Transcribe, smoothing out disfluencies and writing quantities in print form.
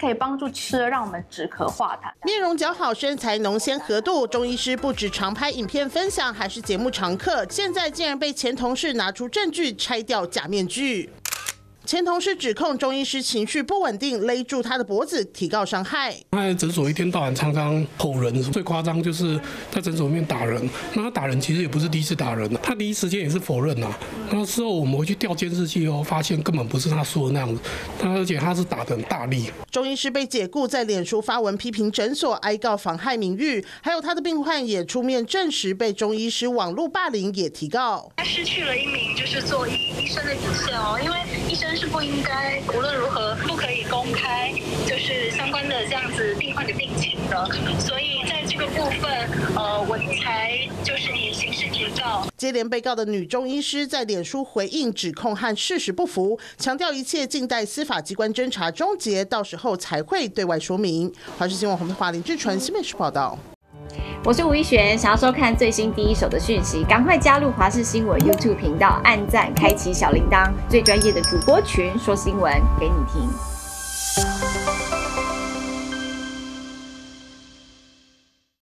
可以帮助吃了让我们止咳化痰。 面容姣好，身材浓鲜合度，中医师不止常拍影片分享，还是节目常客。现在竟然被前同事拿出证据拆掉假面具。前同事指控中医师情绪不稳定，勒住他的脖子，提告伤害。 他在诊所一天到晚常常吼人，最夸张就是在诊所里面打人。那他打人其实也不是第一次打人，他第一时间也是否认啊。那事后我们回去调监视器后，发现根本不是他说的那样子，而且他是打得很大力。 中医师被解雇，在脸书发文批评诊所，哀告妨害名誉。还有他的病患也出面证实被中医师网络霸凌，也提告。 他失去了一名就是做医生的底线哦，因为医生是不应该无论如何不可以公开就是相关的这样子病患的病情的，所以在这个部分，我才就是以刑事提告。 接连被告的女中医师在脸书回应指控和事实不符，强调一切静待司法机关侦查终结，到时候才会对外说明。华视新闻黄佩华、林志纯新北市报道。 我是吴一璇，想要收看最新第一手的讯息，赶快加入华视新闻 YouTube 频道，按赞，开启小铃铛，最专业的主播群说新闻给你听。